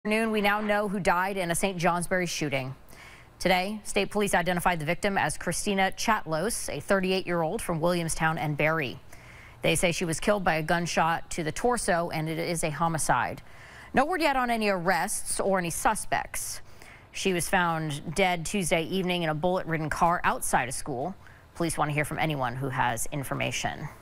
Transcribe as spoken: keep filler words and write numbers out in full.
Noon, we now know who died in a Saint Johnsbury shooting. Today, state police identified the victim as Christina Chatlos, a thirty-eight-year-old from Williamstown and Barry. They say she was killed by a gunshot to the torso, and it is a homicide. No word yet on any arrests or any suspects. She was found dead Tuesday evening in a bullet-ridden car outside a school. Police want to hear from anyone who has information.